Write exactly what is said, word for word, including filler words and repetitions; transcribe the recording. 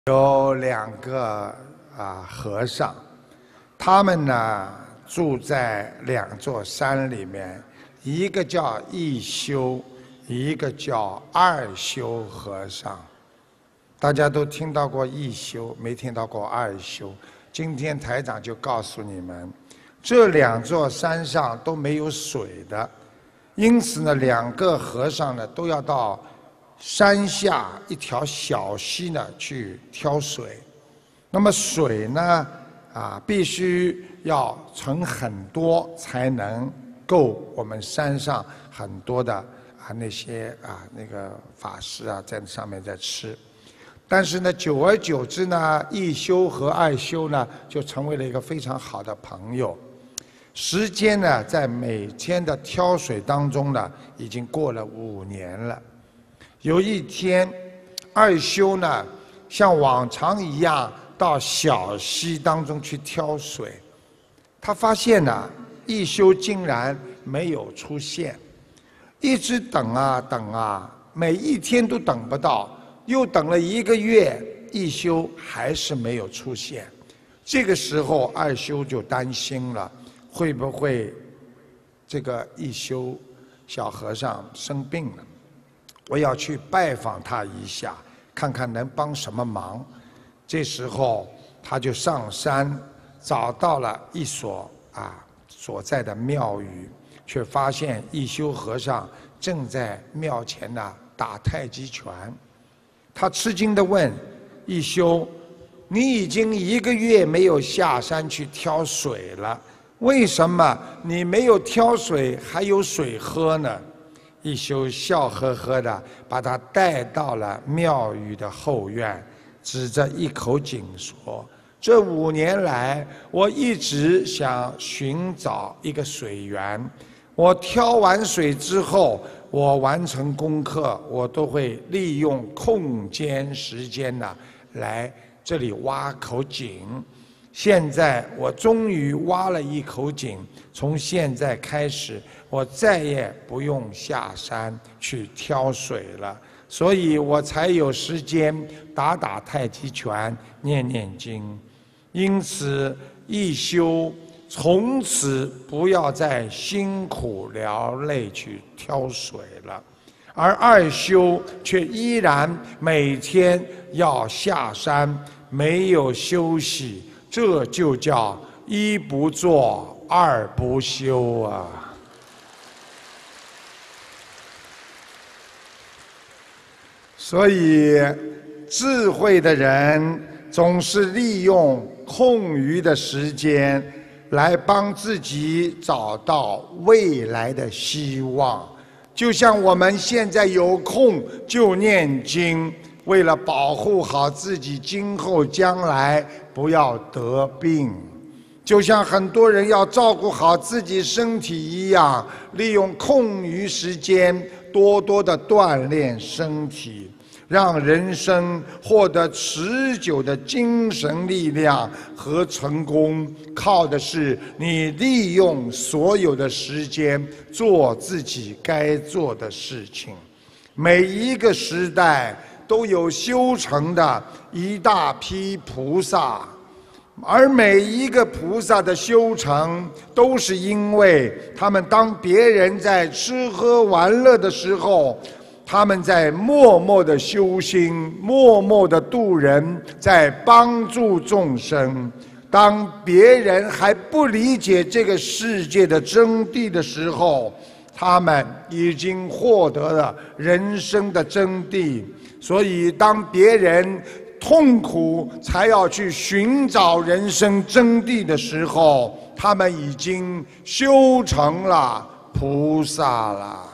有两个啊和尚，他们呢住在两座山里面，一个叫一休，一个叫二休和尚。大家都听到过一休，没听到过二休。今天台长就告诉你们，这两座山上都没有水的，因此呢，两个和尚呢都要到山下一条小溪呢去挑水。那么水呢，啊，必须要存很多才能够我们山上很多的啊那些啊那个法师啊在上面在吃。但是呢，久而久之呢，一休和二休呢就成为了一个非常好的朋友。时间呢，在每天的挑水当中呢，已经过了五年了。有一天，二休呢，像往常一样到小溪当中去挑水，他发现呢，一休竟然没有出现，一直等啊等啊，每一天都等不到，又等了一个月，一休还是没有出现。这个时候，二休就担心了，会不会这个一休小和尚生病了？我要去拜访他一下，看看能帮什么忙。这时候，他就上山，找到了一所啊所在的庙宇，却发现一休和尚正在庙前呢打太极拳。他吃惊地问一休：“你已经一个月没有下山去挑水了，为什么你没有挑水还有水喝呢？”一休笑呵呵地把他带到了庙宇的后院，指着一口井说：“这五年来，我一直想寻找一个水源。我挑完水之后，我完成功课，我都会利用空间时间呢，来这里挖口井。现在我终于挖了一口井，从现在开始，我再也不用下山去挑水了，所以我才有时间打打太极拳、念念经。因此，一休从此不要再辛苦劳累去挑水了，而二休却依然每天要下山，没有休息。这就叫一不做二不休啊！所以，智慧的人总是利用空余的时间来帮自己找到未来的希望。就像我们现在有空就念经，为了保护好自己今后将来不要得病，就像很多人要照顾好自己身体一样，利用空余时间多多的锻炼身体，让人生获得持久的精神力量和成功，靠的是你利用所有的时间做自己该做的事情。每一个时代都有修成的一大批菩萨，而每一个菩萨的修成，都是因为他们当别人在吃喝玩乐的时候，他们在默默的修心，默默的度人，在帮助众生。当别人还不理解这个世界的真谛的时候，他们已经获得了人生的真谛。所以，当别人痛苦才要去寻找人生真谛的时候，他们已经修成了菩萨了。